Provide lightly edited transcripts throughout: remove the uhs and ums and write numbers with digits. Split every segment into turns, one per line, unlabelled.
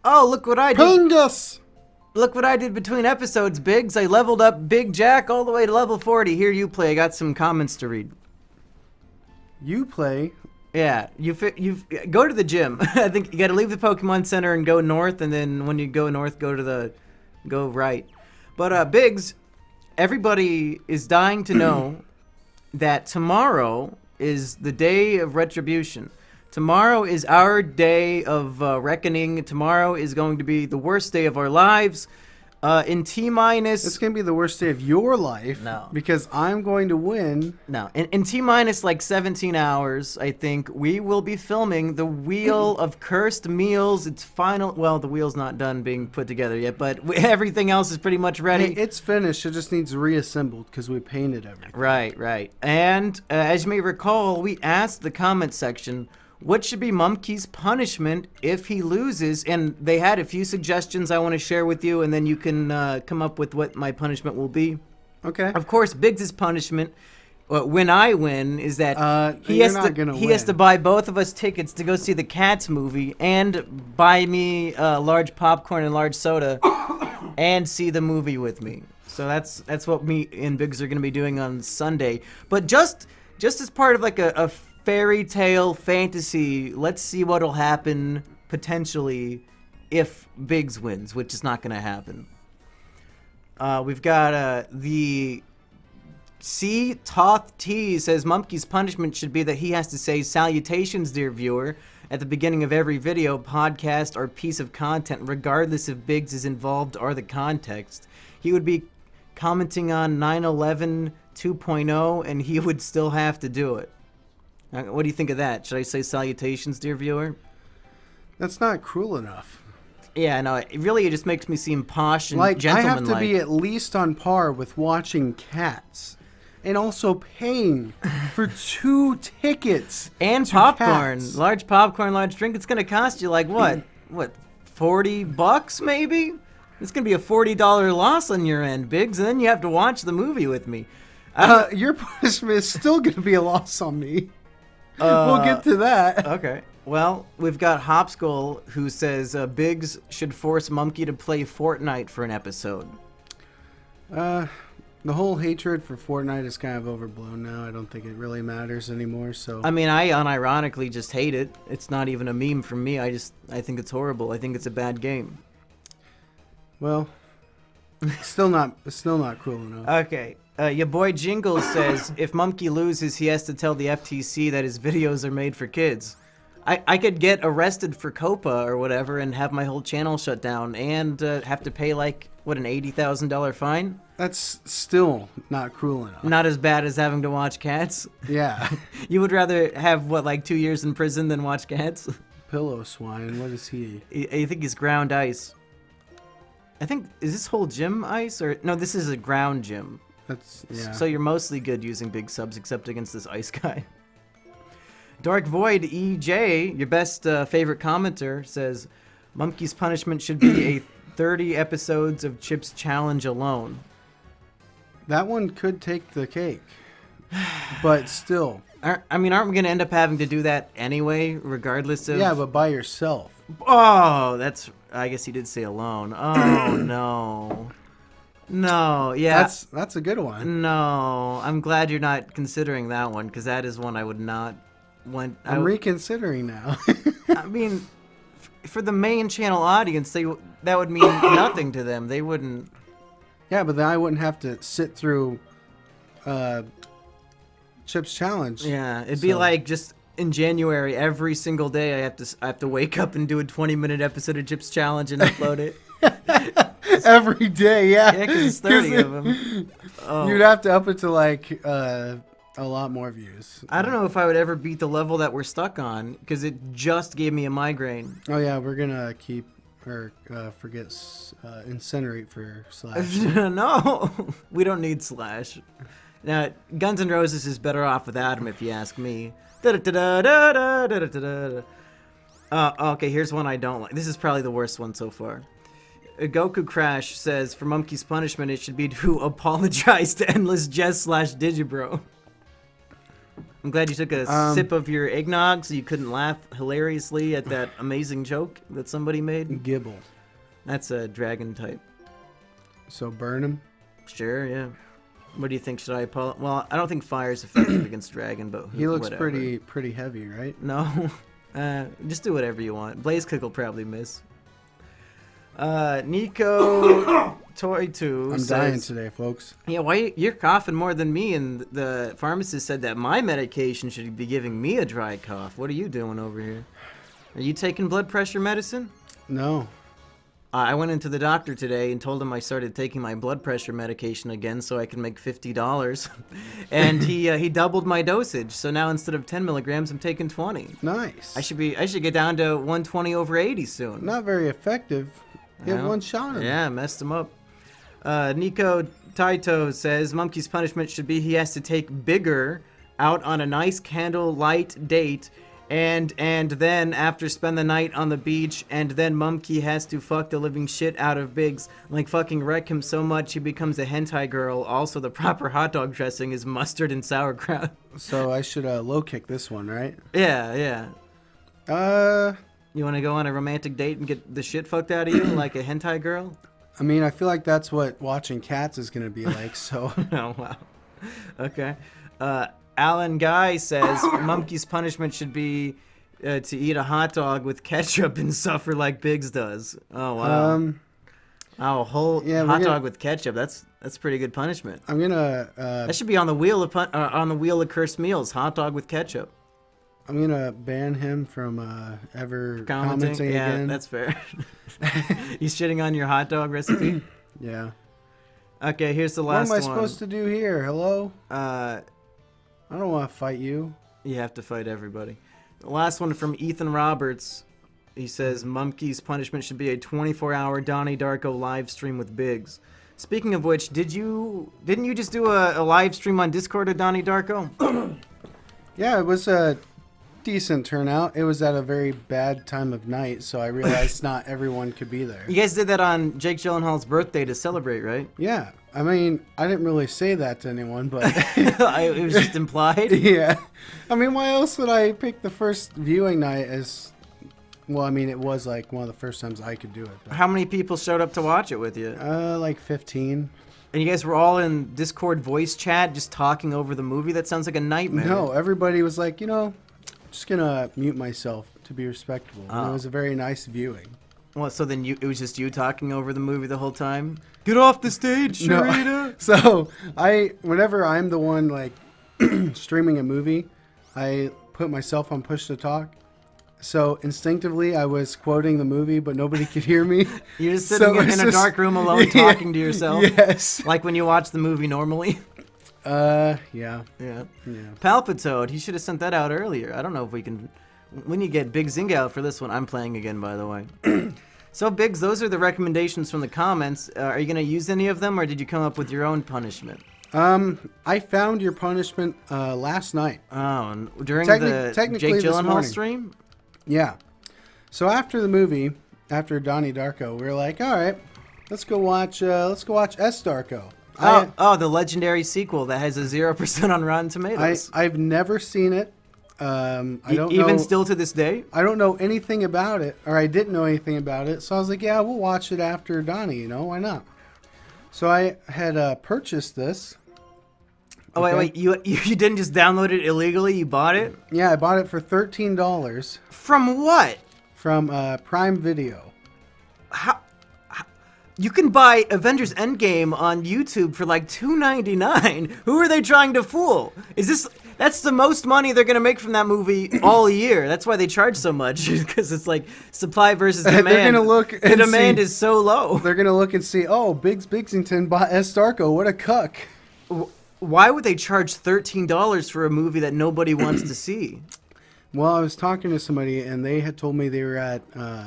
Oh, look what I did.
Pingus!
Look what I did between episodes, Biggs. I leveled up Big Jack all the way to level 40. Here you play. I got some comments to read.
You play.
Yeah, you go to the gym. I think you got to leave the Pokemon Center and go north, and then when you go north, go right. But Biggs, everybody is dying to know that tomorrow is the day of retribution. Tomorrow is our day of reckoning. Tomorrow is going to be the worst day of our lives. In T-minus...
It's going to be the worst day of your life.
No.
Because I'm going to win.
No. In T-minus like 17 hours, I think, we will be filming the Wheel of Cursed Meals. It's final... Well, the wheel's not done being put together yet, but everything else is pretty much ready.
Hey, it's finished. It just needs reassembled because we painted everything.
Right. And as you may recall, we asked the comment section... what should be Mumkey's punishment if he loses? And they had a few suggestions I want to share with you, and then you can come up with what my punishment will be.
Okay.
Of course, Biggs' punishment, when I win, is that he has to buy both of us tickets to go see the Cats movie and buy me large popcorn and large soda and see the movie with me. So that's what me and Biggs are going to be doing on Sunday. But just as part of like a fairy tale fantasy, let's see what'll happen potentially if Biggs wins, which is not going to happen. We've got the C Toth T says Mumkey's punishment should be that he has to say salutations, dear viewer, at the beginning of every video, podcast, or piece of content, regardless if Biggs is involved or the context. He would be commenting on 9/11 2.0 and he would still have to do it. What do you think of that? Should I say salutations, dear viewer?
That's not cruel enough.
Yeah, no, it just makes me seem posh and
like,
gentlemanlike.
I have to be at least on par with watching Cats. And also paying for 2 tickets.
And popcorn. Cats. Large popcorn, large drink. It's going to cost you like what? What, $40 maybe? It's going to be a $40 loss on your end, Biggs, and then you have to watch the movie with me.
Your punishment is still going to be a loss on me. We'll get to that.
Okay. Well, we've got Hopskull who says Biggs should force Mumkey to play Fortnite for an episode.
The whole hatred for Fortnite is kind of overblown now. I don't think it really matters anymore. So
I mean, I unironically just hate it. It's not even a meme from me. I think it's horrible. I think it's a bad game.
Well, still not cruel enough.
Okay. Your boy Jingles says if Mumkey loses, he has to tell the FTC that his videos are made for kids. I could get arrested for COPA or whatever and have my whole channel shut down and have to pay like, what, an $80,000 fine?
That's still not cruel enough.
Not as bad as having to watch Cats?
Yeah.
You would rather have, what, like 2 years in prison than watch Cats?
Pillow swine, what is he?
I think he's ground ice. I think, is this whole gym ice? Or no, this is a ground gym.
That's, yeah.
So you're mostly good using big subs except against this ice guy. Dark Void EJ, your best favorite commenter, says Mumkey's punishment should be a 30 episodes of Chips Challenge alone.
That one could take the cake, but still.
I mean, aren't we going to end up having to do that anyway, regardless of...
Yeah, but by yourself.
Oh, that's... I guess he did say alone. Oh, no. No, yeah.
That's a good one.
No, I'm glad you're not considering that one, because that is one I would not want...
I'm reconsidering now.
I mean, for the main channel audience, that would mean nothing to them. They wouldn't...
Yeah, but then I wouldn't have to sit through Chips Challenge.
Yeah, it'd be like just in January, every single day I have to wake up and do a 20-minute episode of Chips Challenge and upload it.
Every day, yeah.
Yeah, because it's 30 of them. Oh.
You'd have to up it to like a lot more views.
I don't know if I would ever beat the level that we're stuck on, because it just gave me a migraine.
Oh yeah, we're gonna keep or forget incinerate for Slash.
No, we don't need Slash. Now, Guns N' Roses is better off without him, if you ask me. Okay, here's one I don't like. This is probably the worst one so far. Goku Crash says, for Mumkey's punishment, it should be to apologize to Endless Jess / Digibro. I'm glad you took a sip of your eggnog so you couldn't laugh hilariously at that amazing joke that somebody made.
Gibble.
That's a dragon type.
So burn him?
Sure, yeah. What do you think? Should I apologize? Well, I don't think fire's effective against dragon, but
he looks
whatever.
pretty heavy, right?
No. Just do whatever you want. Blaze Kick will probably miss. Nico Toy 2
I'm dying today, folks.
Yeah, why you're coughing more than me, and the pharmacist said that my medication should be giving me a dry cough. What are you doing over here? Are you taking blood pressure medicine?
No.
I went into the doctor today and told him I started taking my blood pressure medication again so I can make $50. And he doubled my dosage. So now instead of 10 milligrams, I'm taking 20.
Nice.
I should get down to 120/80 soon.
Not very effective. You had one shot him.
Yeah, messed him up. Nico Taito says Mumkey's punishment should be he has to take Bigger out on a nice candlelight date, and then after spend the night on the beach, and then Mumkey has to fuck the living shit out of Biggs, like fucking wreck him so much he becomes a hentai girl. Also, the proper hot dog dressing is mustard and sauerkraut.
So I should low kick this one, right?
Yeah. You want to go on a romantic date and get the shit fucked out of you like a hentai girl?
I mean, I feel like that's what watching Cats is going to be like, so...
Oh, wow. Okay. Alan Guy says Mumkey's punishment should be to eat a hot dog with ketchup and suffer like Biggs does. Oh, wow. A whole hot dog with ketchup. That's pretty good punishment.
I'm going to...
that should be on the wheel of cursed meals, hot dog with ketchup.
I'm going to ban him from ever commenting again.
Yeah, that's fair. He's shitting on your hot dog recipe?
Yeah.
Okay, here's the last one.
What am I supposed to do here? Hello?
I
don't want to fight you.
You have to fight everybody. The last one from Ethan Roberts. He says Mumkey's punishment should be a 24-hour Donnie Darko live stream with Biggs. Speaking of which, didn't you just do a live stream on Discord of Donnie Darko?
Yeah, it was a decent turnout. It was at a very bad time of night, so I realized not everyone could be there.
You guys did that on Jake Gyllenhaal's birthday to celebrate, right?
Yeah. I mean, I didn't really say that to anyone, but...
It was just implied?
Yeah. I mean, why else would I pick the first viewing night as... Well, I mean, it was like one of the first times I could do it. But...
How many people showed up to watch it with you?
Like 15.
And you guys were all in Discord voice chat just talking over the movie? That sounds like a nightmare.
No, everybody was like, just gonna mute myself to be respectable. And it was a very nice viewing.
Well, so then it was just you talking over the movie the whole time? Get off the stage, Sharita!
No. So, whenever I'm the one, like, streaming a movie, I put myself on push to talk. So, instinctively, I was quoting the movie, but nobody could hear me.
You're just sitting in a dark room alone talking to yourself?
Yes.
Like when you watch the movie normally?
Yeah.
Palpitoad, he should have sent that out earlier. I don't know if we can... We need to get Big Zing out for this one. I'm playing again, by the way. So, Biggs, those are the recommendations from the comments. Are you going to use any of them, or did you come up with your own punishment?
I found your punishment last night.
Oh, during the Jake Gyllenhaal stream?
Yeah. So after the movie, after Donnie Darko, we were like, all right, let's go watch S Darko.
The legendary sequel that has a 0% on Rotten Tomatoes.
I've never seen it. I don't
even
know,
still to this day?
I don't know anything about it, or I didn't know anything about it. So I was like, yeah, we'll watch it after Donnie, why not? So I had purchased this.
Oh, okay. wait, you didn't just download it illegally? You bought it?
Yeah, I bought it for $13.
From what?
From Prime Video.
How? You can buy Avengers Endgame on YouTube for like $2.99. Who are they trying to fool? That's the most money they're going to make from that movie all year. That's why they charge so much, because it's like supply versus demand.
They're going to look and
the demand is so low.
They're going to look and see, oh, Bigsington bought S Darko. What a cuck.
Why would they charge $13 for a movie that nobody wants to see?
Well, I was talking to somebody, and they had told me they were at...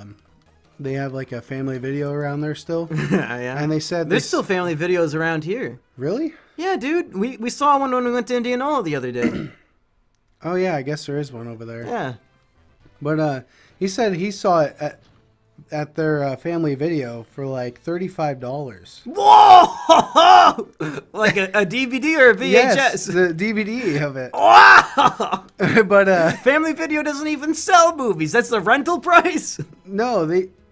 They have like a Family Video around there still.
Yeah.
And they said...
There's still Family Videos around here.
Really?
Yeah, dude. We saw one when we went to Indianola the other day.
Oh, yeah. I guess there is one over there.
Yeah.
But he said he saw it at at their Family Video for like $35.
Whoa! Like a DVD or a VHS?
Yes, the DVD of it.
Wow!
But
Family Video doesn't even sell movies. That's the rental price?
No,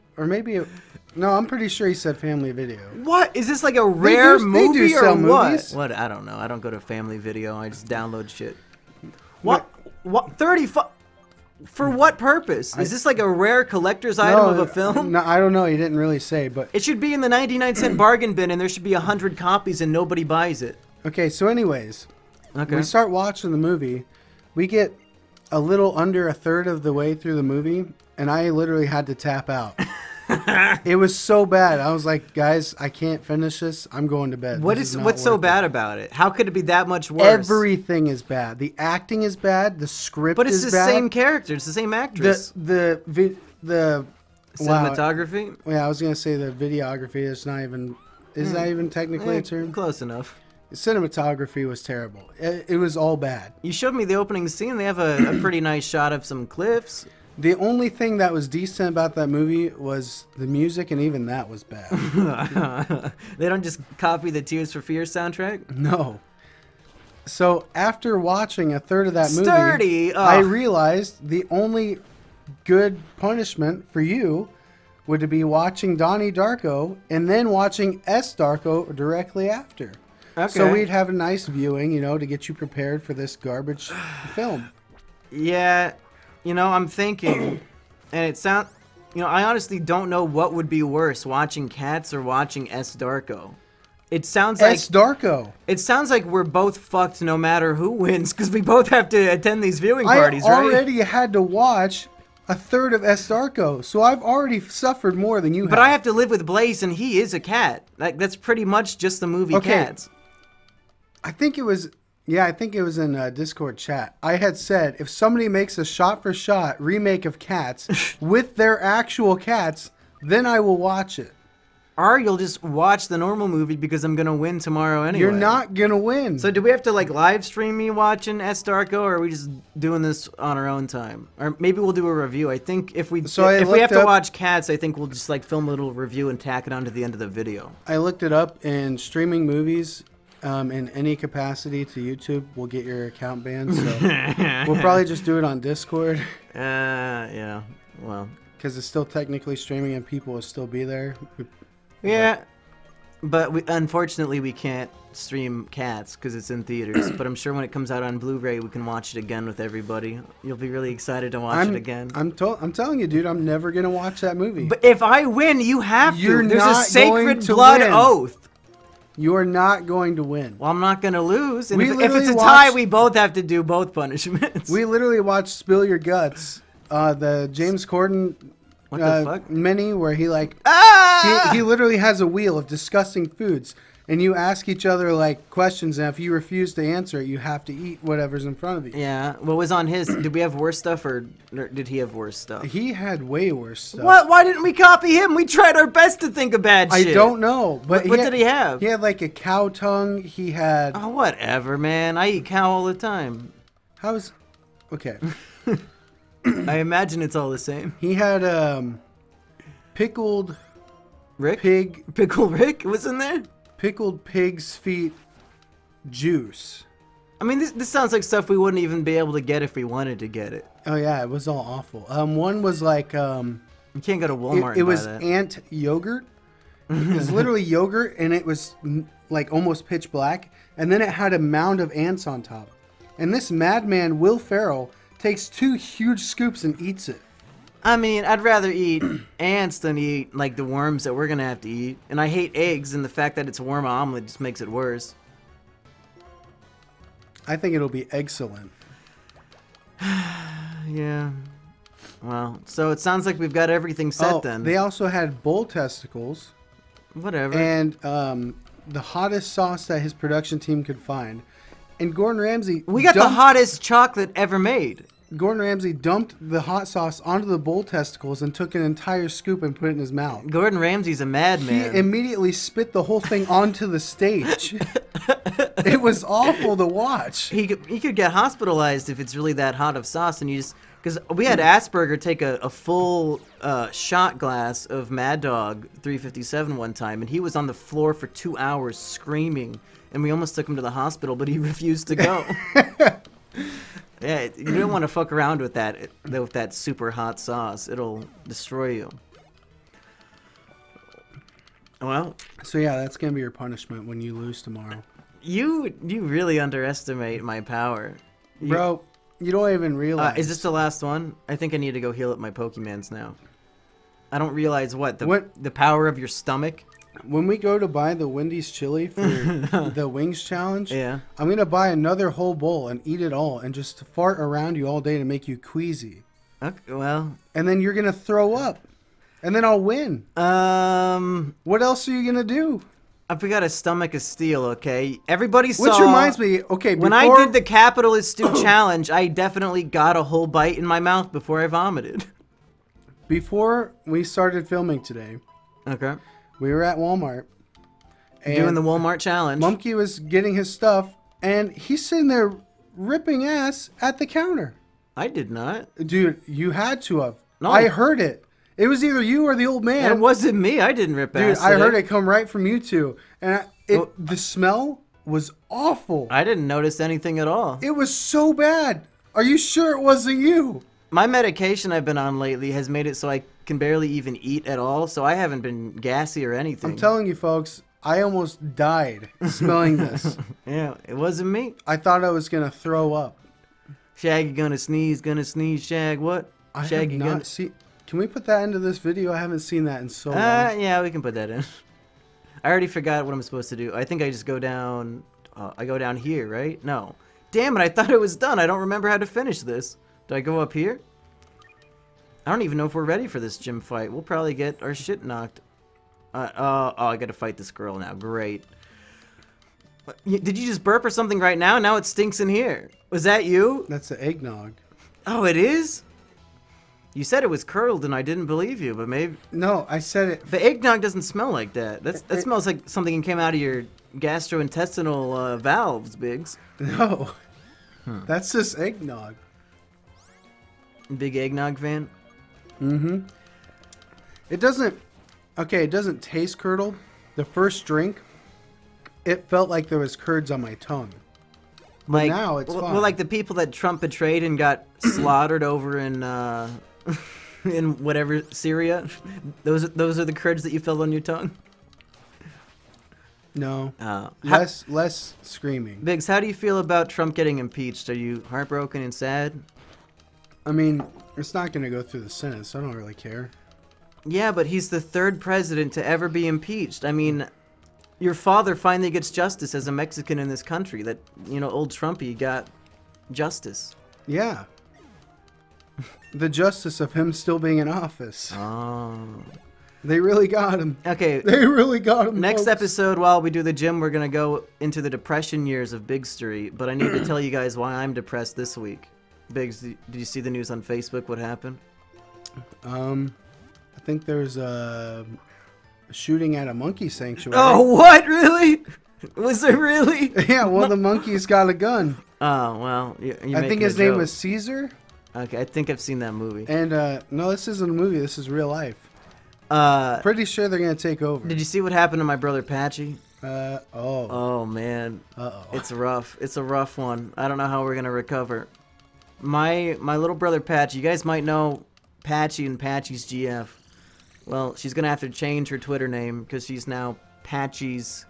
no, I'm pretty sure he said Family Video.
What? Is this like a rare movie
they do
or
sell
what?
Movies.
What? I don't know. I don't go to Family Video. I just download shit. What? 35? For what purpose? Is this like a rare collector's item of a film?
No, I don't know. He didn't really say, but
it should be in the 99-cent bargain bin, and there should be 100 copies, and nobody buys it.
Okay, so anyways,
okay.
We start watching the movie. We get a little under a third of the way through the movie, and I literally had to tap out. It was so bad. I was like, guys, I can't finish this. I'm going to bed.
What's so bad about it? How could it be that much worse?
Everything is bad. The acting is bad. The script is bad.
But it's the same character. It's the same actress.
The
cinematography?
Wow. Yeah, I was going to say the videography. Is that even technically a term?
Close enough.
Cinematography was terrible. It was all bad.
You showed me the opening scene. They have a pretty nice shot of some cliffs.
The only thing that was decent about that movie was the music, and even that was bad.
They don't just copy the Tears for Fears soundtrack?
No. So after watching a third of that movie, I realized the only good punishment for you would be watching Donnie Darko and then watching S. Darko directly after.
Okay.
So we'd have a nice viewing, to get you prepared for this garbage film.
Yeah. I'm thinking, and it sounds, I honestly don't know what would be worse, watching Cats or watching S. Darko. It sounds like
S. Darko.
It sounds like we're both fucked no matter who wins, because we both have to attend these viewing parties, right?
I already had to watch a third of S. Darko, so I've already suffered more than you have.
But I have to live with Blaze, and he is a cat. Like, that's pretty much just the movie Cats.
I think it was in Discord chat. I had said, if somebody makes a shot-for-shot remake of Cats with their actual cats, then I will watch it.
Or you'll just watch the normal movie because I'm going to win tomorrow anyway.
You're not going to win.
So do we have to live stream me watching S. Darko, or are we just doing this on our own time? Or maybe we'll do a review. I think if we have to watch Cats, I think we'll just film a little review and tack it on to the end of the video.
I looked it up, and streaming movies in any capacity to YouTube will get your account banned. So we'll probably just do it on Discord.
Yeah. Well,
because it's still technically streaming and people will still be there.
Yeah, but unfortunately we can't stream Cats because it's in theaters. But I'm sure when it comes out on Blu-ray, we can watch it again with everybody. You'll be really excited to watch it again.
I'm telling you, dude, I'm never gonna watch that movie.
But if I win, you have to. There's a sacred
blood
oath.
You are not going to win.
Well, I'm not going to lose. And if it's a tie, we both have to do both punishments.
We literally watched Spill Your Guts, the James Corden mini, where he he literally has a wheel of disgusting foods, and you ask each other questions, and if you refuse to answer it, you have to eat whatever's in front of you.
Yeah. What was on his? Did we have worse stuff, or did he have worse stuff?
He had way worse stuff.
What? Why didn't we copy him? We tried our best to think of bad shit.
I don't know. But
what did he have?
He had a cow tongue. He had...
Oh, whatever, man. I eat cow all the time.
Okay.
I imagine it's all the same.
He had pickled...
Pig? Pickled Rick was in there?
Pickled pig's feet juice.
I mean, this sounds like stuff we wouldn't even be able to get if we wanted to get it.
Oh yeah, it was all awful. One was
you can't go to Walmart.
It was ant yogurt. It was literally yogurt, and it was almost pitch black, and then it had a mound of ants on top. And this madman Will Ferrell takes 2 huge scoops and eats it.
I mean, I'd rather eat ants than eat the worms that we're gonna have to eat. And I hate eggs, and the fact that it's a worm omelet just makes it worse.
I think it'll be excellent.
Yeah. Well, so it sounds like we've got everything set then.
They also had bull testicles.
Whatever.
And the hottest sauce that his production team could find. And Gordon Ramsay...
We got the hottest chocolate ever made.
Gordon Ramsay dumped the hot sauce onto the bull testicles and took an entire scoop and put it in his mouth.
Gordon Ramsay's a madman.
He immediately spit the whole thing onto the stage. It was awful to watch.
He could get hospitalized if it's really that hot of sauce, and you just Because we had Asperger take a full shot glass of Mad Dog 357 one time, and he was on the floor for 2 hours screaming, and we almost took him to the hospital, but he refused to go. Yeah, you don't want to fuck around with that super hot sauce. It'll destroy you. Well,
so yeah, that's gonna be your punishment when you lose tomorrow.
You really underestimate my power,
bro. You don't even realize.
Is this the last one? I think I need to go heal up my Pokemons now. I don't realize the power of your stomach.
When we go to buy the Wendy's chili for the wings challenge,
yeah,
I'm gonna buy another whole bowl and eat it all, and just fart around you all day to make you queasy.
Okay, well,
and then you're gonna throw up, and then I'll win. What else are you gonna do?
We got a stomach of steel, okay? Everybody saw...
Which reminds me, okay,
when I did the Capitalist Stew Challenge, I definitely got a whole bite in my mouth before I vomited.
Before we started filming today,
okay,
we were at Walmart.
And doing the Walmart Challenge.
Mumkey was getting his stuff, and he's sitting there ripping ass at the counter.
I did not.
Dude, you had to have.
No.
I heard it. It was either you or the old man.
It wasn't me. I didn't rip ass.
Dude, I heard it come right from you two. And the smell was awful.
I didn't notice anything at all.
It was so bad. Are you sure it wasn't you?
My medication I've been on lately has made it so I can barely even eat at all, so I haven't been gassy or anything.
I'm telling you, folks, I almost died smelling this.
Yeah, it wasn't me.
I thought I was going to throw up.
Shaggy gonna sneeze, Shag, what?
Shaggy have not seen... Can we put that into this video? I haven't seen that in so long.
Yeah, we can put that in. I already forgot what I'm supposed to do. I think I just go down... I go down here, right? No. Damn it, I thought it was done. I don't remember how to finish this. Do I go up here? I don't even know if we're ready for this gym fight. We'll probably get our shit knocked. Oh, I gotta fight this girl now. Great. Did you just burp or something right now? Now it stinks in here. Was that you?
That's the eggnog.
Oh, it is? You said it was curdled and I didn't believe you, but maybe...
No, I said it...
The eggnog doesn't smell like that. That smells like something that came out of your gastrointestinal valves, Biggs.
No. That's just eggnog.
Big eggnog fan?
Mm-hmm. It doesn't... Okay, it doesn't taste curdled. The first drink, it felt like there was curds on my tongue. But now it's fine.
Well, like the people that Trump betrayed and got slaughtered over in whatever, Syria? Those are the curds that you felt on your tongue?
No. Less screaming.
Biggs, how do you feel about Trump getting impeached? Are you heartbroken and sad?
I mean, it's not going to go through the Senate, so I don't really care.
Yeah, but he's the third president to ever be impeached. I mean, your father finally gets justice as a Mexican in this country. That, you know, old Trumpy got justice.
Yeah. The justice of him still being in office.
Oh.
They really got him.
Okay.
They really got him.
Next
folks.
episode, while we do the gym, we're going to go into the depression years of Big Street. But I need to tell you guys why I'm depressed this week. Biggs, did you see the news on Facebook? What happened?
I think there's a shooting at a monkey sanctuary.
Oh, what? Really? Was there really?
Yeah, well, the monkey's got a gun.
Oh, well,
I think his name was Caesar.
Okay, I think I've seen that movie.
And, no, this isn't a movie. This is real life. Pretty sure they're going to take over.
Did you see what happened to my brother Patchy?
Oh,
man.
Uh-oh.
It's rough. It's a rough one. I don't know how we're going to recover. My little brother Patchy, you guys might know Patchy and Patchy's GF. Well, she's going to have to change her Twitter name because she's now Patchy's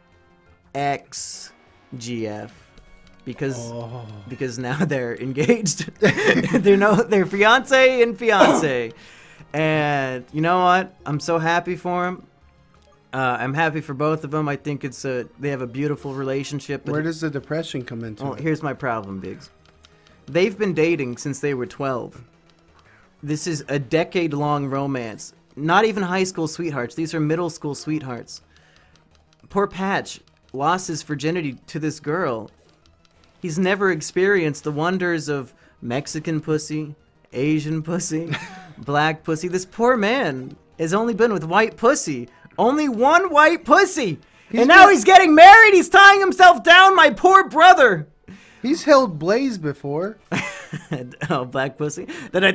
ex-GF. Because now they're engaged. They're fiance and fiance. And you know what? I'm so happy for them. I'm happy for both of them. I think they have a beautiful relationship.
Where does the depression come into it?
Here's my problem, Biggs. They've been dating since they were 12. This is a decade-long romance. Not even high school sweethearts. These are middle school sweethearts. Poor Patch lost his virginity to this girl. He's never experienced the wonders of Mexican pussy, Asian pussy, black pussy. This poor man has only been with white pussy. Only one white pussy. And now he's getting married. He's tying himself down, my poor brother.
He's held Blaze before.
Oh, black pussy.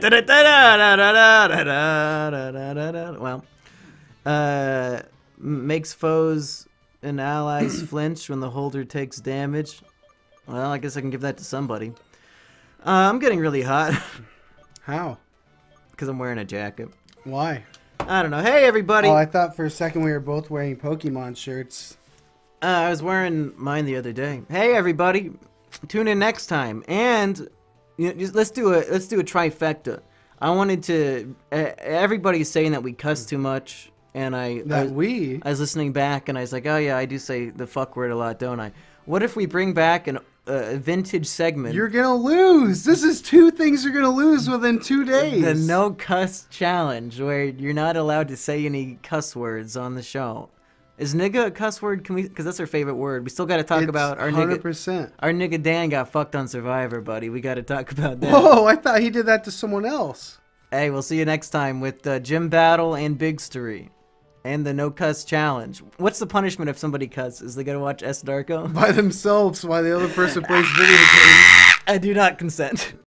Well, makes foes and allies flinch when the holder takes damage. Well, I guess I can give that to somebody. I'm getting really hot.
How?
Because I'm wearing a jacket.
Why?
I don't know. Hey, everybody.
Oh, I thought for a second we were both wearing Pokemon shirts.
I was wearing mine the other day. Hey, everybody. Tune in next time. And let's do a trifecta. I wanted to... everybody's saying that we cuss too much. And I was listening back and I was like, oh yeah, I do say the fuck word a lot, don't I? What if we bring back a vintage segment?
You're gonna lose. This is 2 things you're gonna lose within 2 days.
The no cuss challenge, where you're not allowed to say any cuss words on the show. Is nigga a cuss word? Can we? Because that's our favorite word. We still got to talk about our 100%. Nigga. Our nigga Dan got fucked on Survivor, buddy. We got to talk about that.
Whoa! I thought he did that to someone else.
Hey, we'll see you next time with Jim Battle and Big Story. And the no cuss challenge. What's the punishment if somebody cusses? They gotta watch S. Darko?
By themselves while the other person plays video games.
I do not consent.